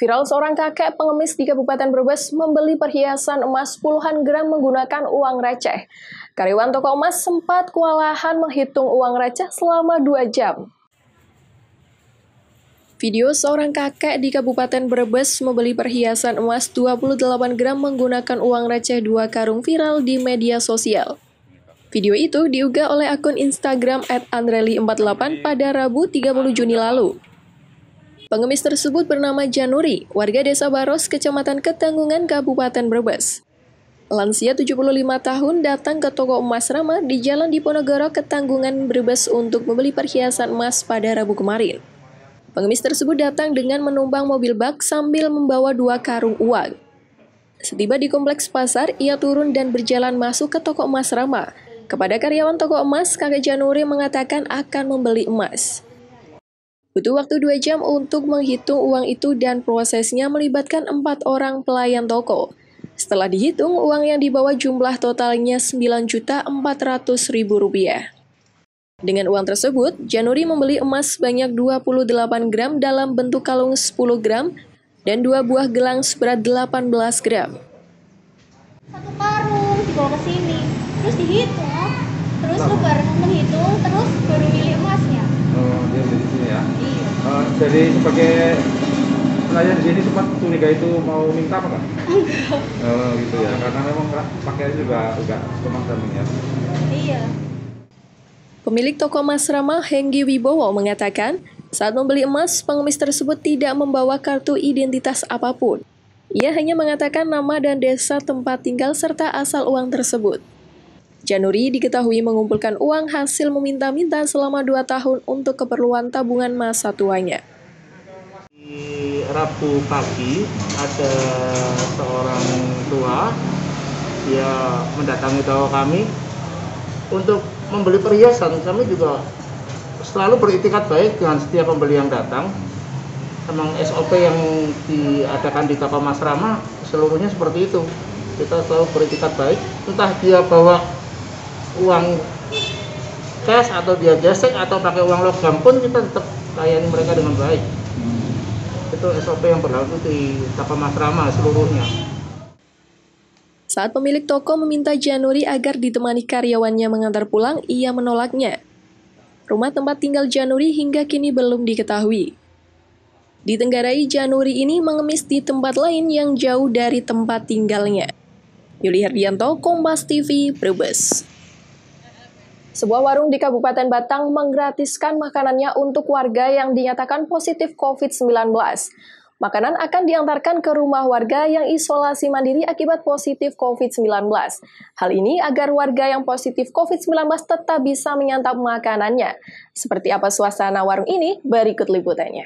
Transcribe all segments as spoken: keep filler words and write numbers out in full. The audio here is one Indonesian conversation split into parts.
Viral seorang kakek pengemis di Kabupaten Brebes membeli perhiasan emas puluhan gram menggunakan uang receh. Karyawan toko emas sempat kewalahan menghitung uang receh selama dua jam. Video seorang kakek di Kabupaten Brebes membeli perhiasan emas dua puluh delapan gram menggunakan uang receh dua karung viral di media sosial. Video itu diunggah oleh akun Instagram et andreli empat puluh delapan pada Rabu tiga puluh Juni lalu. Pengemis tersebut bernama Januri, warga Desa Baros, Kecamatan Ketanggungan, Kabupaten Brebes. Lansia tujuh puluh lima tahun datang ke toko emas Rama di Jalan Diponegoro, Ketanggungan, Brebes untuk membeli perhiasan emas pada Rabu kemarin. Pengemis tersebut datang dengan menumpang mobil bak sambil membawa dua karung uang. Setiba di kompleks pasar, ia turun dan berjalan masuk ke toko emas Rama. Kepada karyawan toko emas, kakek Januri mengatakan akan membeli emas. Butuh waktu dua jam untuk menghitung uang itu dan prosesnya melibatkan empat orang pelayan toko. Setelah dihitung, uang yang dibawa jumlah totalnya sembilan juta empat ratus ribu rupiah. Dengan uang tersebut, Januri membeli emas sebanyak dua puluh delapan gram dalam bentuk kalung sepuluh gram dan dua buah gelang seberat delapan belas gram. Satu karung dibawa ke sini, terus dihitung, terus lu baru menghitung, terus baru milih emasnya. Oh, dia dari sini ya? Iya. Uh, jadi sebagai pelayan di sini sempat curiga itu mau minta apa Kak? Enggak. Oh gitu ya, karena memang pakaiannya juga juga memang samping ya? Iya. Pemilik toko emas Rama, Henggi Wibowo, mengatakan saat membeli emas, pengemis tersebut tidak membawa kartu identitas apapun. Ia hanya mengatakan nama dan desa tempat tinggal serta asal uang tersebut. Januri diketahui mengumpulkan uang hasil meminta-minta selama dua tahun untuk keperluan tabungan masa tuanya. Di Rabu pagi ada seorang tua, dia mendatangi toko kami untuk membeli perhiasan. Kami juga selalu beritikat baik dengan setiap pembeli yang datang. Memang S O P yang diadakan di toko Mas Rama seluruhnya seperti itu. Kita selalu beritikat baik, entah dia bawa uang cash atau dia gesek atau pakai uang logam pun kita tetap layani mereka dengan baik. Itu S O P yang berlaku di toko Mas Rama seluruhnya. Saat pemilik toko meminta Januri agar ditemani karyawannya mengantar pulang, ia menolaknya. Rumah tempat tinggal Januri hingga kini belum diketahui. Ditenggarai, Januri ini mengemis di tempat lain yang jauh dari tempat tinggalnya. Yuli Herdianto, Kompas T V, Brebes. Sebuah warung di Kabupaten Batang menggratiskan makanannya untuk warga yang dinyatakan positif covid sembilan belas. Makanan akan diantarkan ke rumah warga yang isolasi mandiri akibat positif covid sembilan belas. Hal ini agar warga yang positif covid sembilan belas tetap bisa menyantap makanannya. Seperti apa suasana warung ini? Berikut liputannya.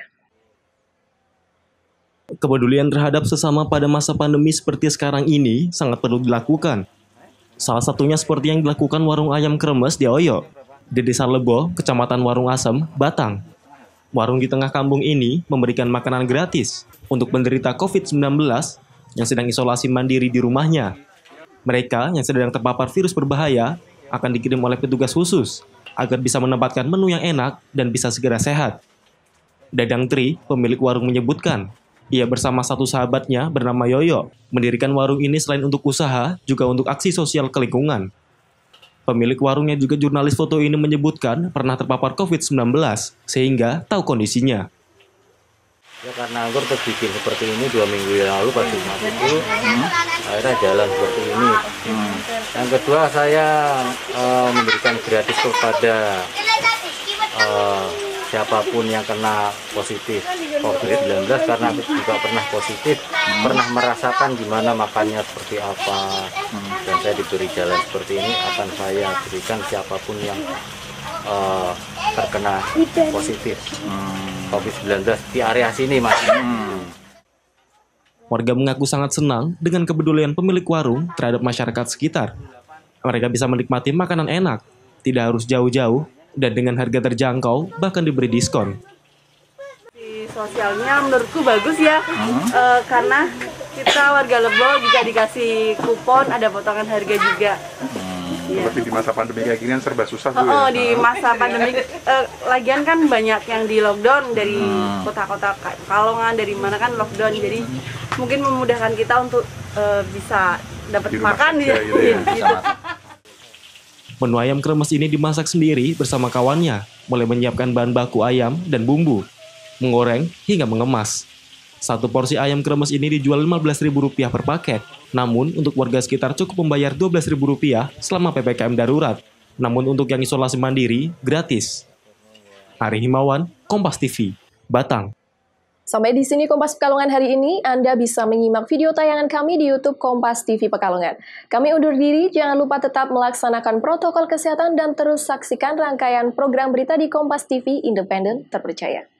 Kepedulian terhadap sesama pada masa pandemi seperti sekarang ini sangat perlu dilakukan. Salah satunya seperti yang dilakukan warung ayam kremes di Oyo, di Desa Lebo, Kecamatan Warung Asem, Batang. Warung di tengah kampung ini memberikan makanan gratis untuk penderita covid sembilan belas yang sedang isolasi mandiri di rumahnya. Mereka yang sedang terpapar virus berbahaya akan dikirim oleh petugas khusus agar bisa mendapatkan menu yang enak dan bisa segera sehat. Dadang Tri, pemilik warung menyebutkan, ia bersama satu sahabatnya bernama Yoyo mendirikan warung ini selain untuk usaha, juga untuk aksi sosial ke lingkungan. Pemilik warungnya juga jurnalis foto ini menyebutkan pernah terpapar covid sembilan belas, sehingga tahu kondisinya. Ya karena anggur terbikin seperti ini dua minggu yang lalu pas Jumat itu, hmm. akhirnya jalan seperti ini. Hmm. Yang kedua saya uh, memberikan gratis kepada uh, siapapun yang kena positif covid sembilan belas karena aku juga pernah positif, hmm. pernah merasakan gimana makannya seperti apa, hmm. dan saya diberi jalan seperti ini akan saya berikan siapapun yang uh, terkena positif hmm. covid sembilan belas di area sini Mas. Hmm. Warga mengaku sangat senang dengan kepedulian pemilik warung terhadap masyarakat sekitar. Mereka bisa menikmati makanan enak, tidak harus jauh-jauh, dan dengan harga terjangkau, bahkan diberi diskon. Di sosialnya menurutku bagus ya, hmm. e, karena kita warga Lebo juga dikasih kupon, ada potongan harga juga. Hmm. Seperti di masa pandemi kayak gini kan serba susah Oh, tuh oh, ya. di masa pandemi, eh, lagian kan banyak yang di lockdown dari kota-kota kayak Pekalongan, dari mana kan lockdown, jadi mungkin memudahkan kita untuk eh, bisa dapat Di rumah makan aja ya. gitu ya. Gitu. Menu ayam kremes ini dimasak sendiri bersama kawannya, mulai menyiapkan bahan baku ayam dan bumbu, mengoreng hingga mengemas. Satu porsi ayam kremes ini dijual lima belas ribu rupiah per paket. Namun, untuk warga sekitar cukup membayar dua belas ribu rupiah selama P P K M darurat. Namun untuk yang isolasi mandiri, gratis. Ari Himawan, Kompas T V, Batang. Sampai di sini Kompas Pekalongan hari ini. Anda bisa menyimak video tayangan kami di YouTube Kompas T V Pekalongan. Kami undur diri, jangan lupa tetap melaksanakan protokol kesehatan dan terus saksikan rangkaian program berita di Kompas T V Independen Terpercaya.